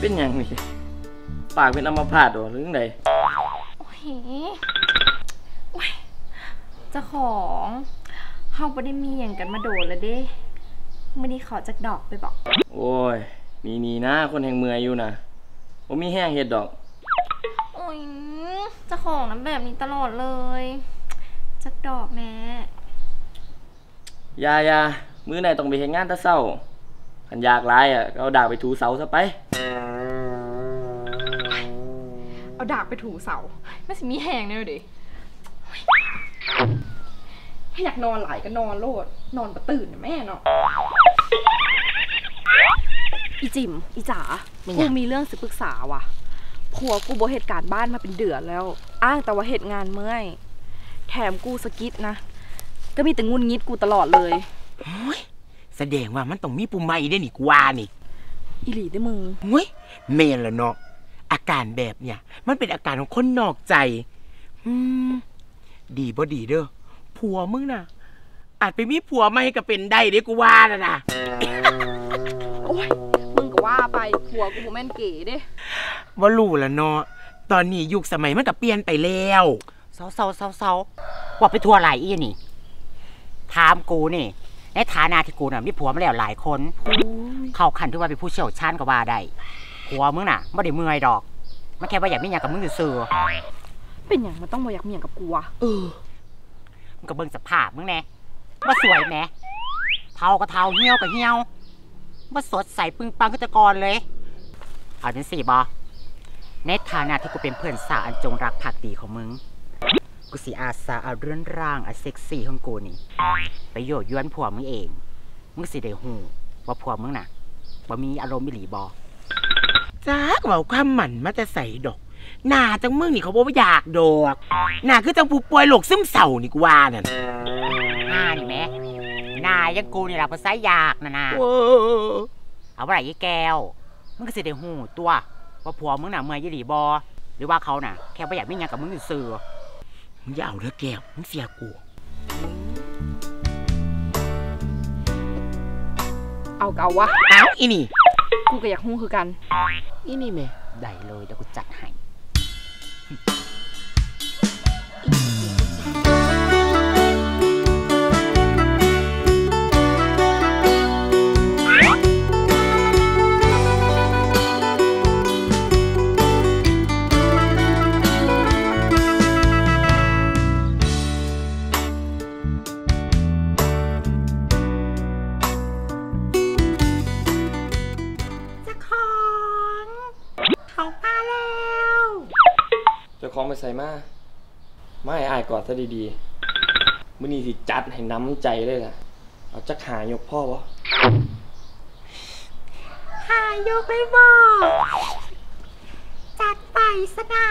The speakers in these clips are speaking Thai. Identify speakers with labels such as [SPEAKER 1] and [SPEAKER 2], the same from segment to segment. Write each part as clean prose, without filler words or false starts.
[SPEAKER 1] เป็นยังนี่ปากเป็นอัมพาตหรือไง
[SPEAKER 2] โอ้ยเจ้าของเฮาไม่ได้มีอย่างกันมาโดนเลยเด้ไม่ได้ขอจากดอกไปบอก
[SPEAKER 1] โอ้ยนี่นะคนแห่งเมืองอยู่นะผมมีแห้งเห็ดดอก
[SPEAKER 2] โอ้ยเจ้าของนั้นแบบนี้ตลอดเลยจากดอกแม่
[SPEAKER 1] ยามื้อไหนต้องไปเห็นงานตะเศร้าขันอยากร้ายอ่ะก็เอาดาบไปถูเสาซะไป
[SPEAKER 2] เอาดาบไปถูเสาไม่สิมีแหงเนี่ยดิให้อยากนอนหลายก็นอนโลดนอนประตื่นแม่เนาะอีจิมอีจ๋ากูมีเรื่องสิปรึกษาว่ะผัวกูบ่เหตุการณ์บ้านมาเป็นเดือนแล้วอ้างแต่ว่าเหตุงานเมื่อยแถมกูสกิดนะก็มีแต่งุนงิดกูตลอดเลย
[SPEAKER 3] แสดงว่ามันต้องมีปุ่มไม้ได้หนิกว่านี่
[SPEAKER 2] อีหลีได้มึง
[SPEAKER 3] เมนละเนาะอาการแบบเนี่ยมันเป็นอาการของคนนอกใจดีบ่ดีเด้อผัวมึงน่ะอาจไปมีผัวใหม่ก็เป็นได้เด้กูว่านะ
[SPEAKER 2] โอ้ยมึงก็ว่าไปผัวกูบ่แม่นเก๋เด้
[SPEAKER 3] ว่ารู้ละเนาะตอนนี้ยุคสมัยมันก็เปลี่ยนไปแล้วเศร้าว่าไปทัวร์หลายอีนี่ถามกูนี่ในฐานะที่กูน่ะมีผัวมาแล้วหลายคนเข้าขันที่ว่าเป็นผู้เชี่ยวชาญก็ว่าได้ผัวมึงน่ะไม่ได้เมื่อยดอกมันแค่ว่าอยากมีอย่างกับมึงซื่อ
[SPEAKER 2] เป็นอย่างมันต้องมาอยากมีอย่างกับกูอ่ะ
[SPEAKER 3] มึงก็เบิ่งสภาพมึงแน่ว่าสวยแหมเทาก็เทาเหี่ยวก็เหี่ยวว่าสดใสปึงปังก็จะกรเลยเอาจังสิบอในฐานะที่กูเป็นเพื่อนสาวอันจงรักภักดีของมึงกูสิอาสาเอาเรื่องร่างอันเซ็กซี่ของกูนี่ไปโยกย้อนผัวมึงเองมึงสิได้หูว่าผัวมึงน่ะว่ามีอารมณ์มิหลีบอจ้าก็บอกความหมั่นมาจะใส่ดอกหน้าจังมึงนี่เขาบอกว่าอยากดอกหน้าคือจังผู้ป่วยโรคซึมเศร้านี่กูว่านั่นนี่แม่หน้ายังกูนี่แหละภาษาอยากนะเอาอะไรยี่แก้วมึงก็สิได้หูตัวว่าผัวมึงน่ะเมื่อยยี่หลีบอหรือว่าเขาน่ะแค่ไม่อยากมีงานกับมึงซื่อมึงอย่าเอาเด้อแก้วมึงเสียกู
[SPEAKER 2] เอาเกาวะ
[SPEAKER 3] เอาอีนี่
[SPEAKER 2] กูก็อยากหูคือกัน
[SPEAKER 3] อีนี่แม่ได้เลยเดี๋ยวกูจัดให้
[SPEAKER 1] จะคล้องไปใส่มาไม่อายกอดซะดีๆมื้อนี้สิจัดให้น้ำใจเลยล่ะเอาจักหายกพ่อวะ
[SPEAKER 3] หายกเลยบอกจัดไปซะนะ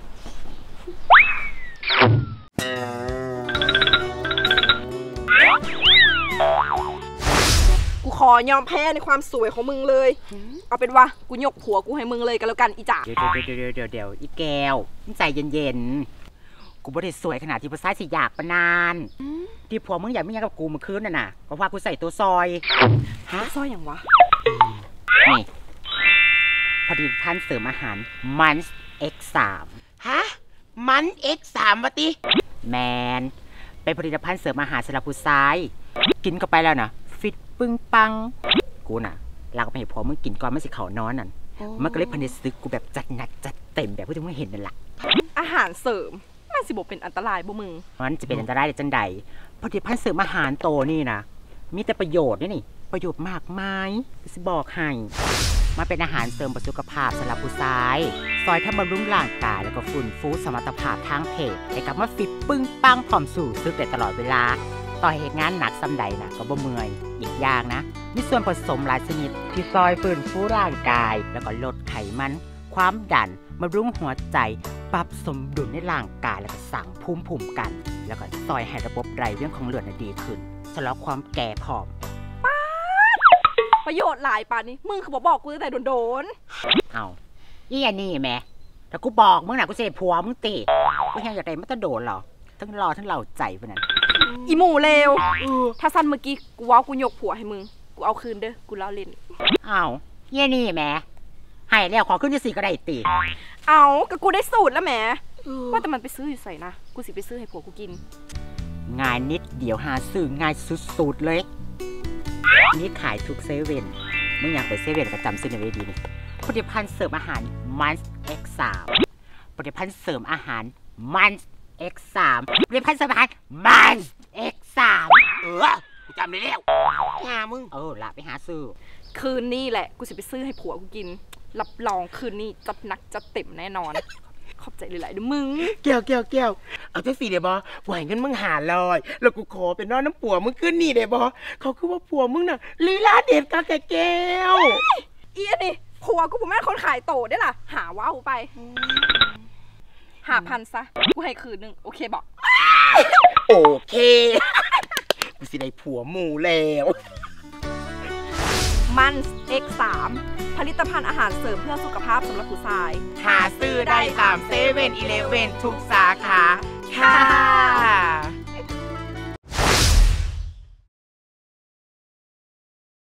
[SPEAKER 2] กูขอยอมแพ้ในความสวยของมึงเลยเอาเป็นว่ากูยกผัวกูให้มึงเลยกันแล้วกันอีจ๋า
[SPEAKER 3] เดี๋ยวอีแก้วใจเย็นกูไม่ได้สวยขนาดที่ภาษาสิอยากปนานที่ผัวมึงอยากมีอย่างกับกูเมื่อคืนน่ะเพราะว่ากูใส่ตัวซอย
[SPEAKER 2] ซอยอย่างวะ
[SPEAKER 3] นี่ผลิตภัณฑ์เสริมอาหารมัน X3 มัน X3 วะติแมนเป็นผลิตภัณฑ์เสริมอาหารสำหรับผู้ชายกินเข้าไปแล้วนะฟิตปึ้งปังกูน่ะลากไปให้ผัวมึงกินก่อนไม่สิเขานอนนั่นมันก็เลยพันธุ์ซึกกูแบบจัดหนักจัดเต็มแบบที่มึงเห็นนั่นแหละ
[SPEAKER 2] อาหารเสริมมันสิบอกเป็นอันตรายบ่มึง
[SPEAKER 3] มันจะเป็นอันตรายได้จังใดผลิตภัณฑ์เสริมอาหารโตนี่นะมีแต่ประโยชน์นี่ประโยชน์มากมายสิบอกให้มาเป็นอาหารเสริมสุขภาพสำหรับผู้ชายซอยทำบำรุงร่างกายแล้วก็ฟื้นฟูสมรรถภาพทางเพศให้กลับมาฟิตปึ้งปังพร้อมสู่ซึกได้ตลอดเวลาต่อเหตุงานหนักซ้ำใดนะก็บ่เมื่อยอีกอย่างนะมีส่วนผสมหลายชนิดที่ซอยฟื้นฟูร่างกายแล้วก็ลดไขมันความดันบำรุงหัวใจปรับสมดุลในร่างกายแล้วก็สั่งภูมิคุ้มกันแล้วก็ซอยให้ระบบไหลเวียนของเลือดดีขึ้นชะลอความแก่ผอม
[SPEAKER 2] ประโยชน์หลายปานนี้มึงคือบอกกูตั้งแต่โดน
[SPEAKER 3] เอานี่แม่แต่กูบอกมึงนะกูเสียผัวมึงตีกูยังอยากได้มันจะโดนหรอทั้งรอทั้งเหล่าใจพวกนั้น
[SPEAKER 2] อีหมูเลวถ้าสั้นเมื่อกี้กูว่ากูยกผัวให้มึงกูเอาคืนเด้อกูเล่าเล่น
[SPEAKER 3] อ้าวนี่แม่ให้แล้วขอขึ้นที่4ก็ได้ติ
[SPEAKER 2] เอาก็กูได้สูตรแล้วแหมว่าแต่มันไปซื้ออยู่ใส่นะกูสิไปซื้อให้ผัวกูกิน
[SPEAKER 3] ง่ายนิดเดี๋ยวหาซื้อง่ายสุดๆเลยนี่ขายทุกเซเว่นมึงอยากไปเซเว่นก็จำซื้อในเวดีนี่ผลิตภัณฑ์เสริมอาหารมัน X3 ผลิตภัณฑ์เสริมอาหารมัน X3 ผลิตภัณฑ์เสริมอาหารมัน X3
[SPEAKER 4] กูจำได้แล้วงามึง
[SPEAKER 3] ละไปหาซื้อ
[SPEAKER 2] คืนนี้แหละกูสิไปซื้อให้ผัวกูกินรับรองคืนนี้จัดหนักจัดเต็มแน่นอนขอบใจหลายๆด้วยมึง
[SPEAKER 4] แก้วเอาเจ้าสีเดี๋ยวบอไหวเงินมึงหาลอยแล้วกูขอเป็นน้องน้ำผัวมึงขึ้นนี่เดี๋ยวบอเขาคือว่าผัวมึงน่ะลีลาเด็ดกาแก้ว
[SPEAKER 2] อีอันนี้ผัวกูผมแม่คนขายโตได้ล่ะหาว้าวไป5,000ซะกูให้คืนนึงโอเคบอก
[SPEAKER 4] โอเคกูสิได้ผัวหมูแล้ว
[SPEAKER 2] มัน X3 ผลิตภัณฑ์อาหารเสริมเพื่อสุขภาพสำหรับผู้ชาย
[SPEAKER 4] หาซื้อได้ตาม7-11ทุกสา